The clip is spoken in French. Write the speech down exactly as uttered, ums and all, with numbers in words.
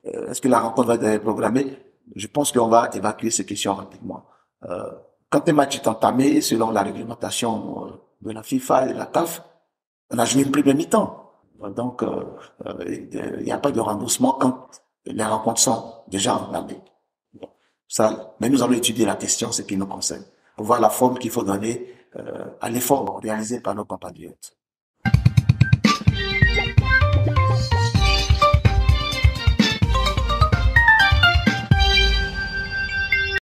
euh, est-ce que la rencontre va être programmée? Je pense qu'on va évacuer ces questions rapidement. Euh, Quand un match est entamé, selon la réglementation euh, de la FIFA et de la C A F, on a joué une première mi-temps. Donc, euh, euh, il n'y a pas de remboursement quand les rencontres sont déjà entamées. Bon, ça, mais nous allons étudier la question, ce qui nous concerne, pour voir la forme qu'il faut donner euh, à l'effort réalisé par nos compatriotes.